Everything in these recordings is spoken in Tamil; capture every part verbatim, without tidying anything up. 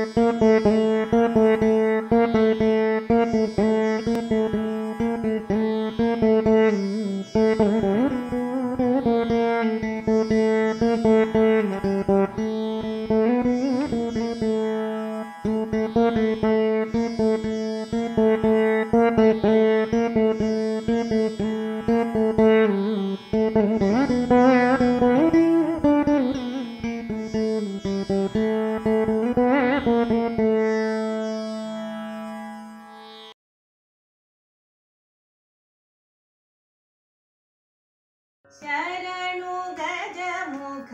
शरणु गजमुख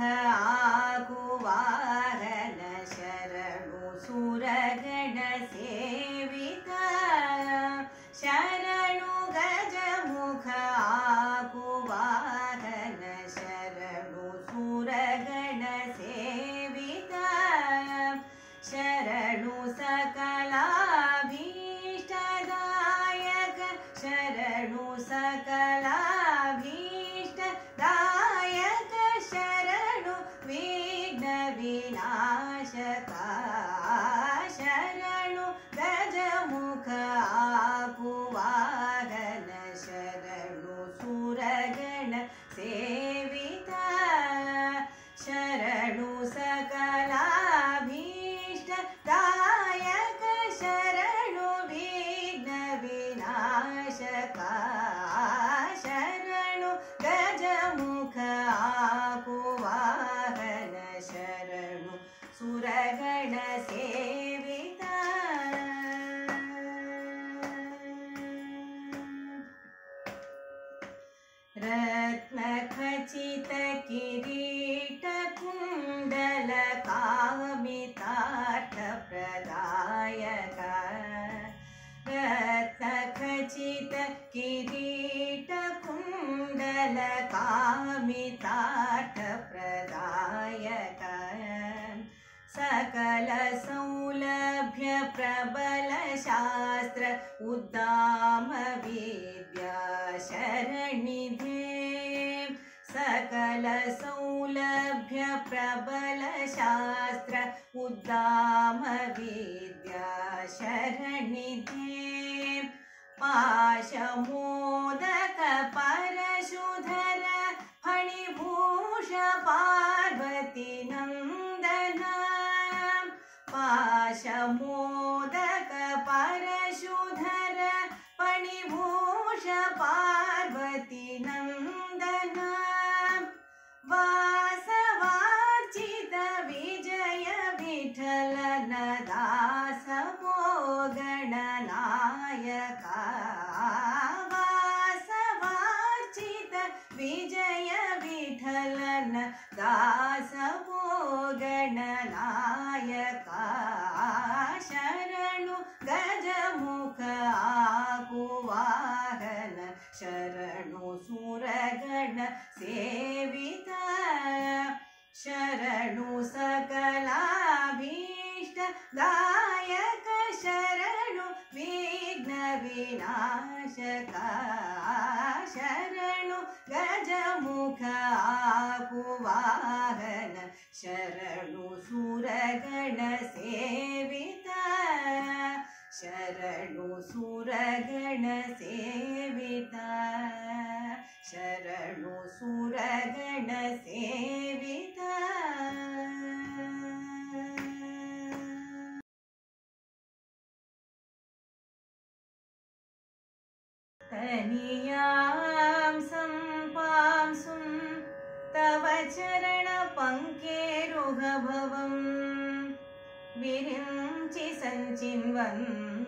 आगुवाहन शरणु सुरगण सेविता शरणु गजमुख आगुवाहन शरणु सुरगण सेविता शरणु सकलाभीष्टदायक शरणु सकलाभीष्ट दायक शरणु विघ्न विनाशका शरणु गजमुख आगुवाहन शरणु सुरगण सेविता शरणु सकलाभीष्ट दायक शरणु विघ्न विनाशका शरणु गजमुख आगुवाहन शरणु सुरगण सेविता रत्न खचित किरीट कुंडल कामितार्थ प्रदायक रत्न खचित किरीट कुंडल कामितार्थ प्रदायक सकल सौलभ्य प्रबल शास्त्र उद्दाम विद्या शरणिधे सकल सौलभ्य प्रबल शास्त्र उद्दाम विद्या शरणिधे पाशमोदक परशुधर फणिभूष पार्वती नंदन पाशमोदक परशुधर फणिभूष पार्वती नंदन वासवार्चित विजय विठल दास गणनायका वासवार्चित विजय विठल दास गणनायका शरणु गजमुख आगुवाहन शरणु सुरगण सेविता शरणु सकलाभीष्ट दायक शरणु विघ्न विनाशका शरणु गजमुख आगुवाहन शरणु सुरगण सेविता शरणु सुरगण सेविता शरणु सुरगण सेविता तनियां सम्पांसुं तव चरण पंकेरुहभवं विरिञ्चि सञ्चिन्वन्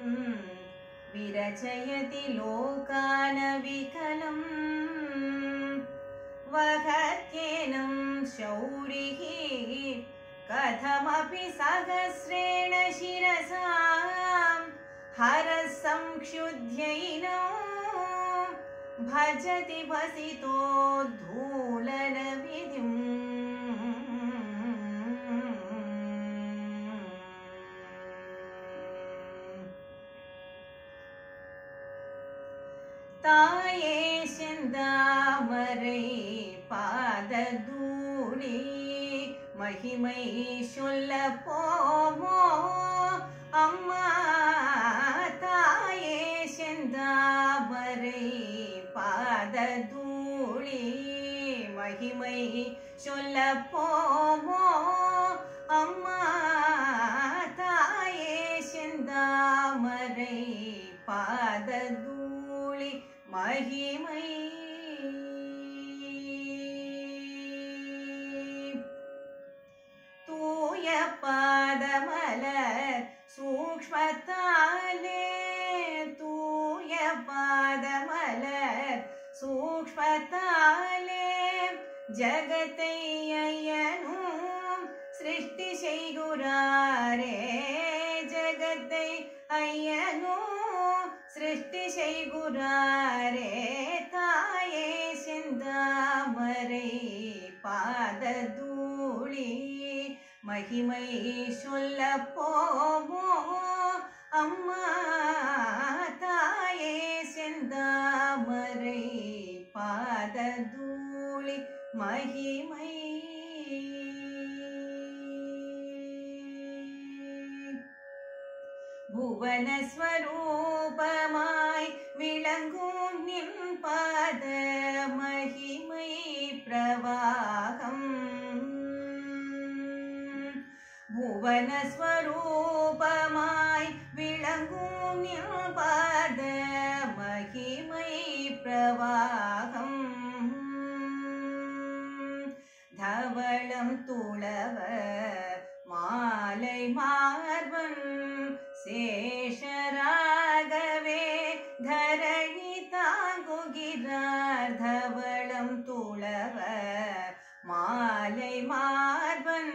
विरचयति लोकान् विकलम् वहत्येनं शौरिः कथमपि सहस्रेण शिरसां हरः संक्षुध्यैनं भजति भसितोद्धूलनविधिम् ताये செந்தாமரை பாததூளி மகிமை சொல்ல போமோ மகிமை சொல்லப் போமோ அம்மா தாயே செந்தாமரை பாததூளி மகிமை தூய பாதமலர் சூக்ஷ்மத்தாலே தூய பாதமலர் சூக்ஷ்மத்தாலே ஜகத்தை ஐயனும் சிருஷ்டி செய்குறாரே ஜகத்தை ஐயனும் சிருஷ்டி செய்குறாரே தாயே செந்தாமரை பாததூளி மகிமை சொல்லப் போமோ அம்மா தாயே செந்தாமரை பாததூளி மகிமை புவனஸ்வரூபமாய் விளங்கும் நின் பாத மகிமை பிரவாகம் புவனஸ்வரூபமாய் விளங்கும் நின் பாத மகிமை பிரவாகம் தவளம் துளவ மாலை மார்பன் சேஷராகவே தரணி தாங்குகிறார் தவளம் துளவ மாலை மார்பன்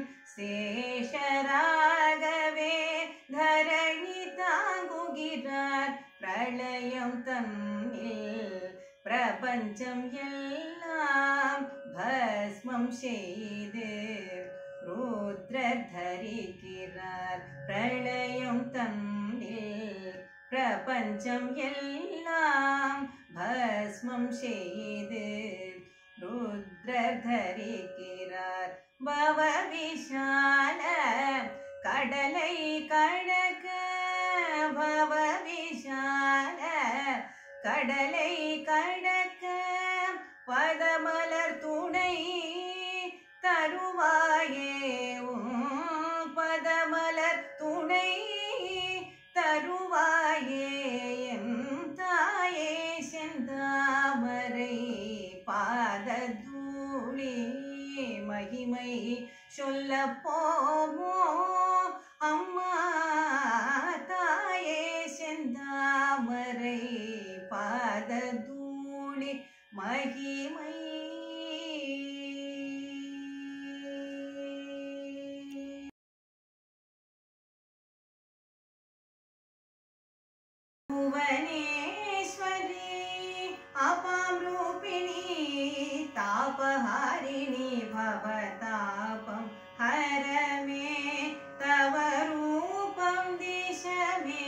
சேஷராகவே தரணி தாங்குகிறார் பிரளயம் தன்னில் பிரபஞ்சம் எல்லாம் பஸ்மம் செய்து ருத்ரர் தரிக்கிறார் பிரளயம் தன்னில் பிரபஞ்சம் எல்லாம் பஸ்மம் செய்து ருத்ரர் தரிக்கிறார் பவ விஷால கடலை கடக்க பவ விஷால கடலை கடக்க பதமலர் துணை தருவாயே பதமலர் துணை தருவாயே என் தாயே செந்தாமரை பாததூளி மகிமை சொல்லப் போமோ அம்மா தாயே செந்தாமரை பாததூளி மகிமை भुवनेश्वरी अपां रूपिणी तापहारिणी भवतापं हर मे तव रूपं दिश मे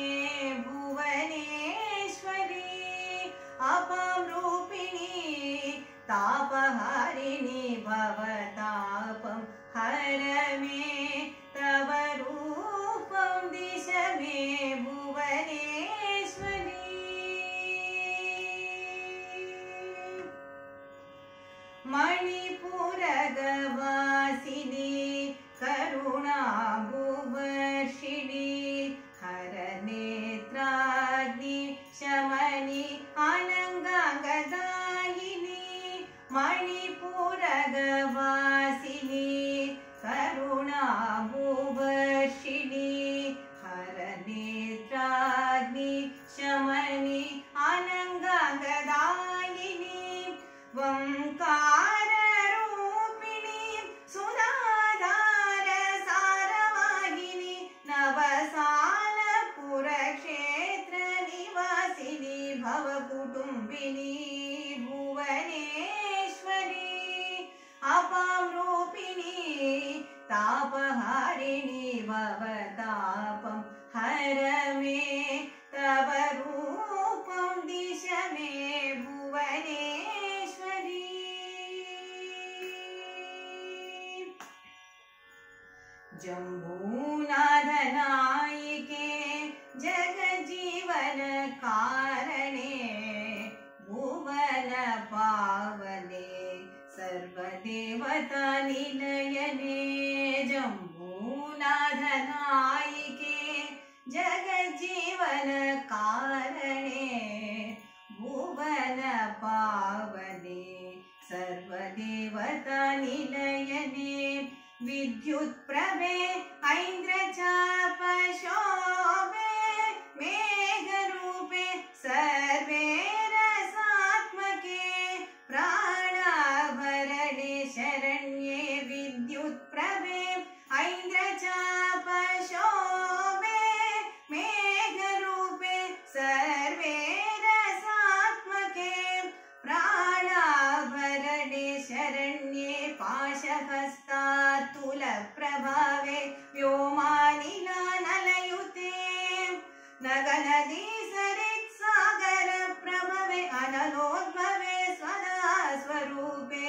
भुवनेश्वरी अपां रूपिणी तापहारिणी भवतापं हर मे तव रूपं दिश मे भुवनेश्वरी मणिपुरगवासिनी करुणाभुवर्षिणी हरनेत्राग्नि शमनि अनङ्गाङ्गदायिनी मणिपुरगवासिनी करुणाभुवर्षिणी हरनेत्राग्नि शमनि अनङ्गाङ्गदायिनी वंकाररूपिणी सुधाधार सारवाहिनी नवसालपुरक्षेत्र निवासिनी भवकुटुम्बिनी भुवनेश्वरी अपां रूपिणी तापहारिणी भवतापं हर मे तव रूपं दिश मे भुवनेश्वरी जम्बूनाथनायिके जगज्जीवन कारणे भुवन पावने सर्व देवता निलयने जम्बूनाथनायिके जगज्जीवन कारणे भुवन पावने सर्वदेवता निलयने विद्युत्प्रभे ऐन्द्रचाप शोभे मेघरूपे सर्वे रसात्मके प्राणाभरणे शरण्ये विद्युत्प्रभे ऐन्द्रचाप शोभे मेघरूपे सर्वे रसात्मके प्राणाभरणे शरण्ये पाशहस्तातुलप्रभावे व्योमानिलानलयुते नगनदी सरित्सागर प्रभवे अनलोद्भवे स्वदा स्वरूपे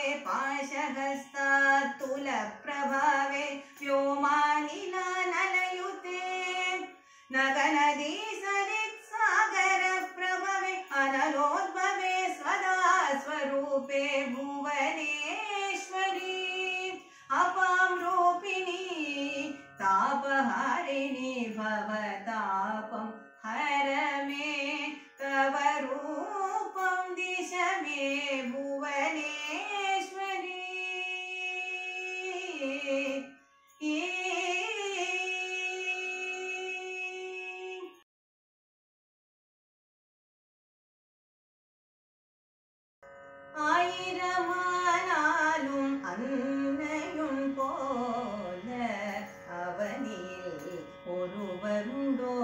पाशहस्तातुलप्रभावे व्योमानिलानलयुते नगनदी सरित्सागर प्रभवे अनलोद्भवे स्वदा स्वरूपे भुवनेश्वरी अपां रूपिणी तापहारिणी भवतापं हर मे तव रूपं दिश मे भुवनेश्वरी ஆயிரமானாலும் அன்னையும் போல அவனில் ஒருவருண்டோ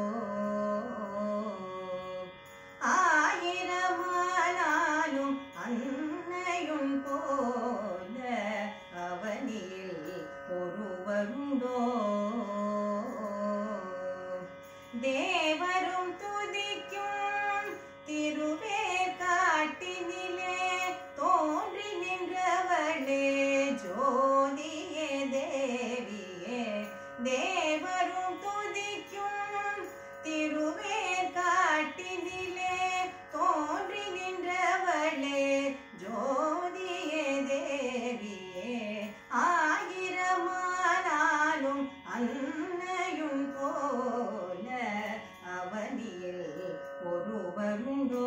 ஆயிரமானாலும் அன்னையும் போல அவனில் ஒருவருண்டோ தேவரும் துதிக்கும் திருவேற்காட்டினிலே தோன்றி நின்றவளே ஜோதியே தேவியே தேவரும் துதிக்கும் திருவேற்காட்டினிலே தோன்றி நின்றவளே ஜோதியே தேவியே ஆயிரமானாலும் அன்னையும் போல அவனில் ஒருவருண்டோ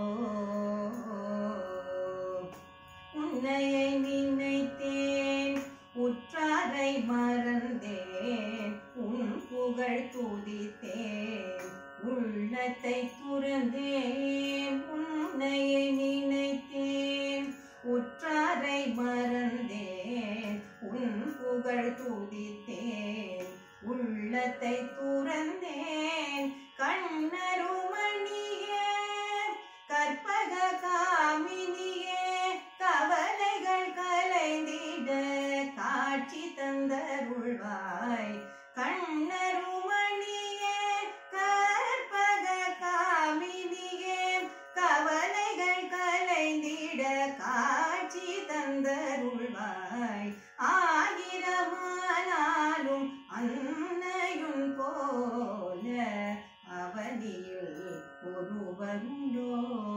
உன்னையை நினைத்தேன் உற்றாரை மறந்தேன் உன் புகழ் துதித்தேன் உள்ளத்தை துறந்தேன் உன்னையை நினைத்தேன் உற்றாரை மறந்தேன் உன் புகழ் துதித்தேன் உள்ளத்தை துறந்தேன் கண்ணருமணியே கற்பக காமினியே கவலைகள் கலைந்திட காட்சி தந்தருள்வாய் கண்ணருமணியே கற்பக காமினியே கவலைகள் கலைந்திட காட்சி தந்தருள்வாய் ஆயிரமானாலும் அன்னையும் போல அவனில் ஒருவருண்டோ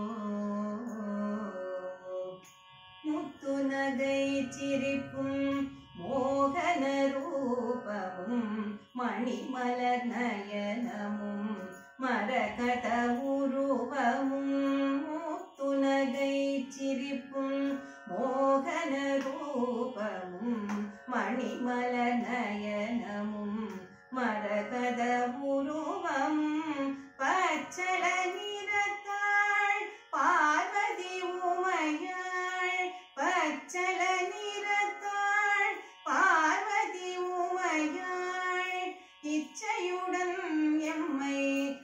முத்து நகை சிரிப்பும் மோகன ரூபமும் மணிமலர் நயனமும் மரகத உருவமும் முத்து நகை சிரிப்பும் மோகன ரூபமும் மணிமலர் நயனமும் மரகத உருவமும் பச்சள நிறத்தாள் பார்வதி உமையாள் பச்சள நிறத்தாள் பார்வதி உமையாள் இச்சையுடன் எம்மை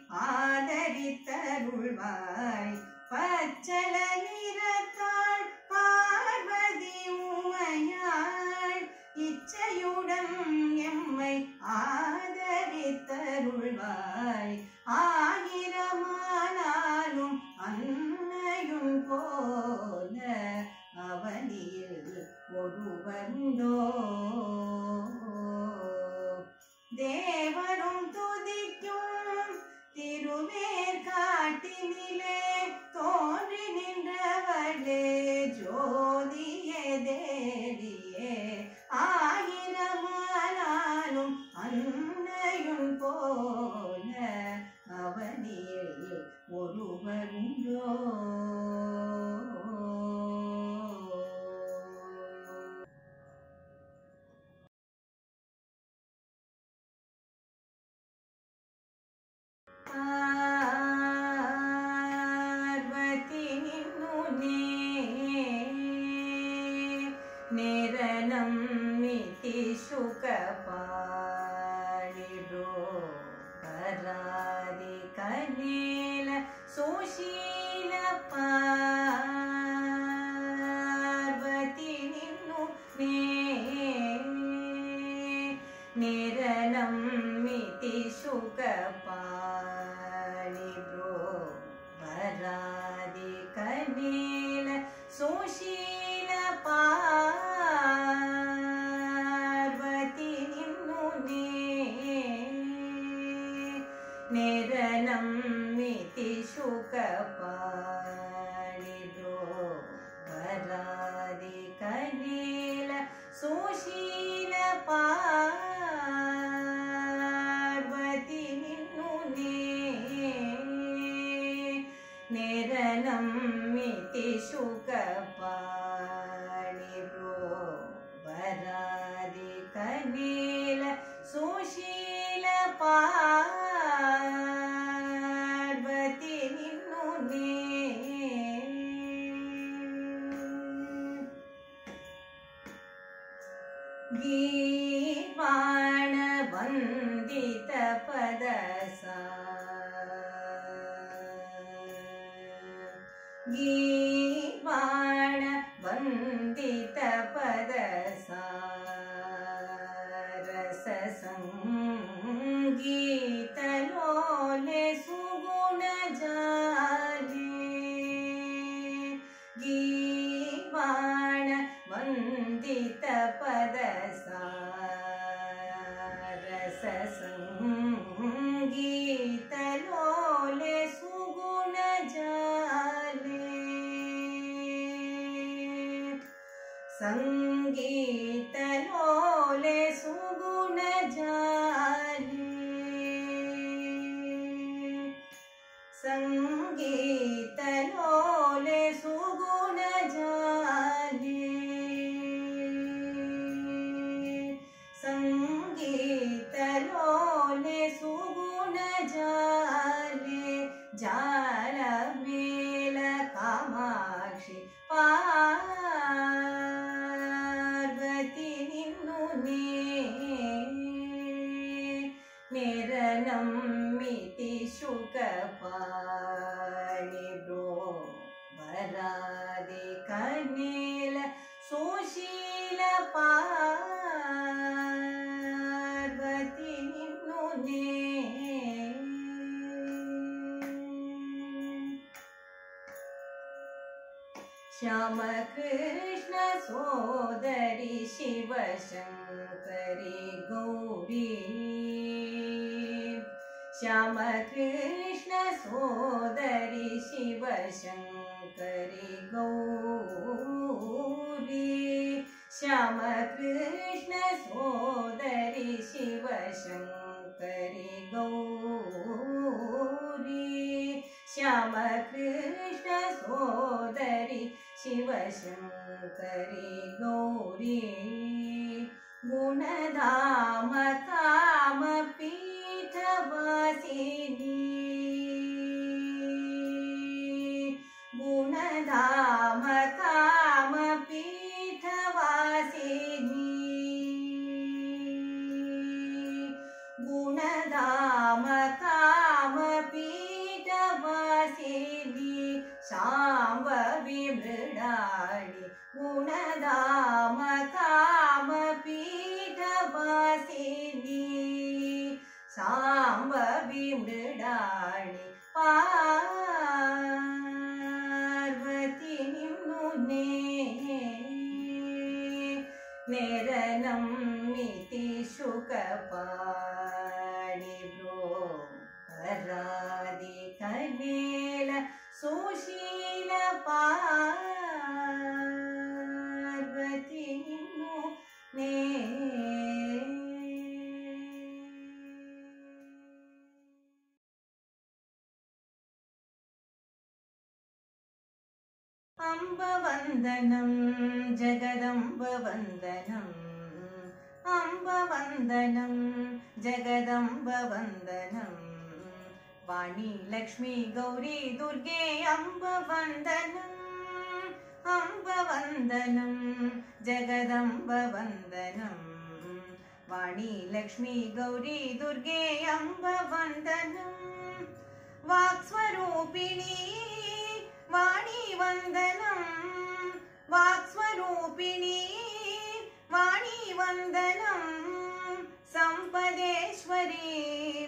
ஆதரித்தருள்வாய் பச்சள நிறத்தாள் பார்வதி உமையாள் இச்சையுடன் எம்மை ஆதரித்தருள்வாய் ஆயிரமானாலும் அன்னையும் போல அவனில் ஒருவருண்டோ தேவரும் துதிக்கும் திருவேற்காட்டினிலே தோன்றி நின்றவளே ஜோதியே தேவி मिति शुक पाणि ब्रोवरादि कनील सुशील पार्वती निन्नुने निरनं मिति शुक पाणि ब्रोवरादि कनील सुशील पार्वती निन्नुने निरनं मिति शुक पाणि ब्रोवरादि कनील सुशील पार्वती निन्नुने गीर्वाण वंदित पदसा गीर्वाण वंदित पदसा रस संगीत लोले सुगुण जाले गीर्वाण वंदित पदसा रस संगीत लोले सुगुण जाले संगीत लोले सुगुण जाले संगीत लोले सुगुण जाले संगीत लोले सुगुण जाले जाल मेल कामाक्षि पार्वती निन्नुने निरनं मिति शुक पाणि ब्रोवरादि कनील सुशील पार्वती निन्नुने श्याम कृष्ण सोदरी शिव शंकरी गौरी श्याम कृष्ण सोदरी शिव शंकरी गौरी श्याम कृष्ण सोदरी शिव शंकरी गौरी श्याम कृष्ण सोदरी शिव शंकरी गौरी गुणधाम काम पीठ वासिनी गुणधाम काम पीठ वासिनी गुणधाम काम पीठ वासिनी शाम्भवी मृडाली गुणधाम काम पीठ वासिनी शाम्भवी मृडाली पार्वती निन्नुने निरनं मिति शुक पाणि ब्रोवरादि कनील सुशील पार्वती निन्नुने अम्ब वंदनं जगदम्ब वंदनं अम्ब वंदनं जगदम्ब वंदनं वाणी लक्ष्मी गौरी दुर्गे अम्ब वंदनं अम्ब वंदनं जगदम्ब वंदनं वाणी लक्ष्मी गौरी दुर्गे अम्ब वंदनं वाक्स्वरूपिणी वाणी वंदनं वाक्स्वरूपिणी वाणी वंदनं संपदेश्वरी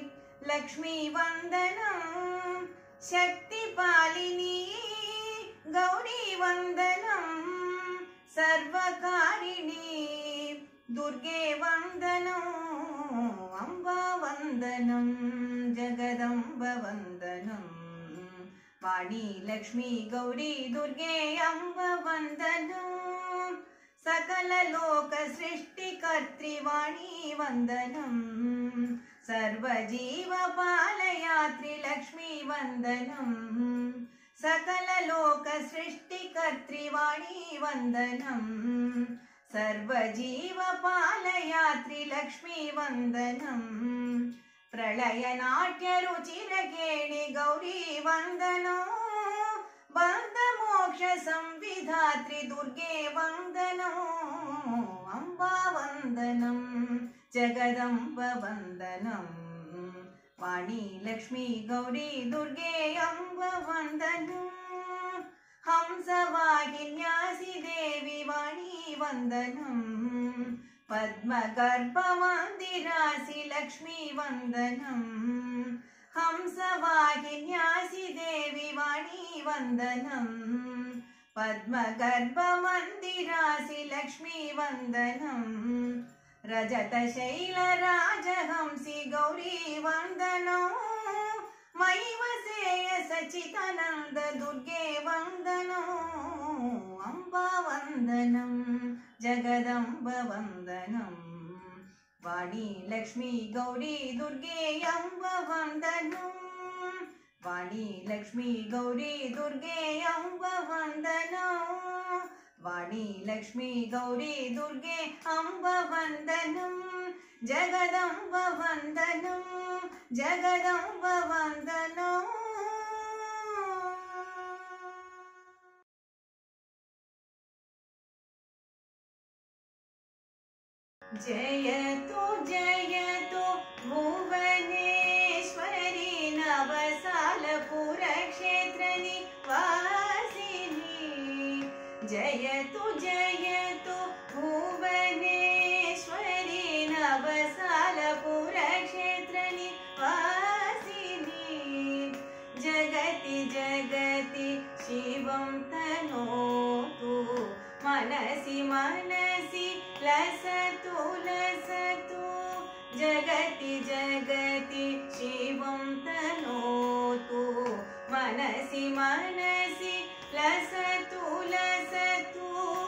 लक्ष्मी वन्दनं शक्तिपालिनी गौरी वन्दनं सर्वकारिणी दुर्गे वन्दनं अम्बा वन्दनं जगदम्ब वन्दनं वाणी लक्ष्मी गौरी दुर्गे अम्ब वन्दनं सकललोक सृष्टिकर्त्रिवाणी वन्दनं सर्वजीवपालयात्रि लक्ष्मी वन्दनं सकललोक सृष्टिकर्त्रिवाणी वन्दनं सर्वजीवपालयात्रि लक्ष्मी वन्दनं प्रलयनाट्यरुचिरकेणि गौरी वन्दनं बन्धमोक्ष संविधात्रि दुर्गे वन्दनं अम्बा वन्दनं जगदम्ब वन्दनं वाणी लक्ष्मी गौरी दुर्गे अम्ब वन्दनं हंसवाहिन्यासि देवी वाणी वन्दनं पद्मगर्भमन्दिरासि लक्ष्मी वन्दनं हंसवाहिन्यासि देवी वाणी वन्दनं पद्मगर्भमन्दिरासि लक्ष्मी वन्दनं रजतशैलराजहंसि गौरी वन्दनं मयि वसेय सच्चिदानन्द दुर्गे वन्दनं अम्बा वन्दनं जगदम्ब वन्दनं वाणी लक्ष्मी गौरी दुर्गे अम्ब वन्दनं वाणी लक्ष्मी गौरी दुर्गे अम्ब वन्दनं वाणी लक्ष्मी गौरी दुर्गे अम्ब वन्दनं जगदम्ब वन्दनं जगदम्ब वन्दनं जयतु जयतु भुवनेश्वरी नवसालपुरक्षेत्र निवासिनी जयतु जयतु भुवनेश्वरी नवसालपुरक्षेत्र निवासिनी जगति जगति शिवं तनोतु मनसि मनसि लसतु लसतु जगति जगति शिवं तनोतु मनसि मनसि लसतु लसतु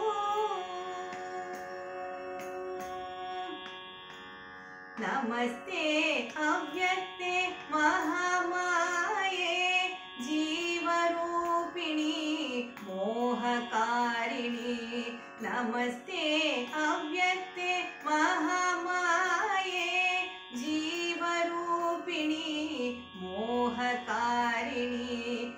नमस्ते अव्यक्ते महामाये जीवरूपिणी मोहकारिणी नमस्ते अव्यक्ते महामाये जीवरूपिणी मोहकारिणी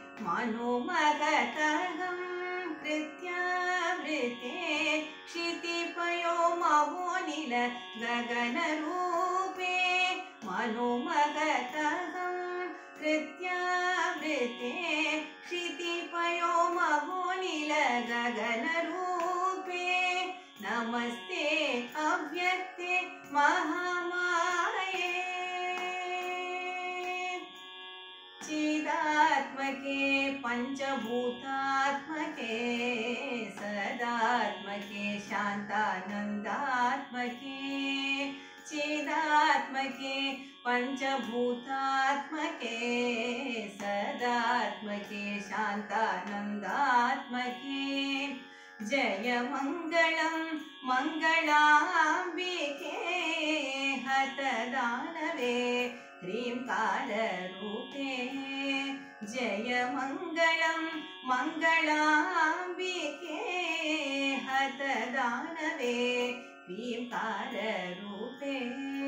मनोमगतहं कृत्यावृते क्षितिपयो मवोनिल गगनरूपे मनोमगतहं कृत्यावृते क्षितिपयो मवोनिल गगनरूपे नमस्ते अव्यक्ते महामाये चिदात्मके पंचभूतात्मके सदात्मके शांतानंदात्मके चिदात्मके पंचभूतात्मके सदात्मके शांतानंदात्मके जय मंगलं मंगलांबिके हतदानवे ह्रींकाररूपे जय मंगलं मंगलांबिके हतदानवे ह्रींकाररूपे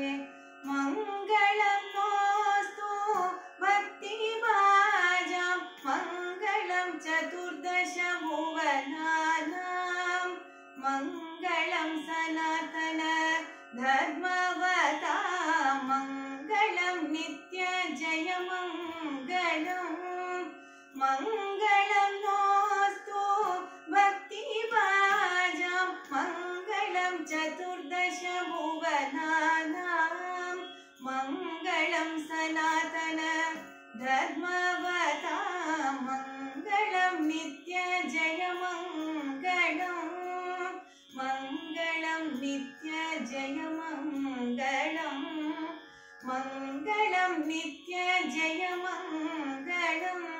मंगलं नोऽस्तु भक्तिभाजां मंगलं चतुर्दश भुवनानां मंगलं सनातन धर्मवता मंगलं नित्य जय मंगलं मंगलं नोऽस्तु भक्तिभाजां मंगलं चतुर्दश भुवनानां मंगलं मङ्गलं सनातन धर्मवता मङ्गलं नित्य जय मङ्गलं मङ्गलं नित्य जय मङ्गलं मङ्गलं नित्य जय मङ्गलम्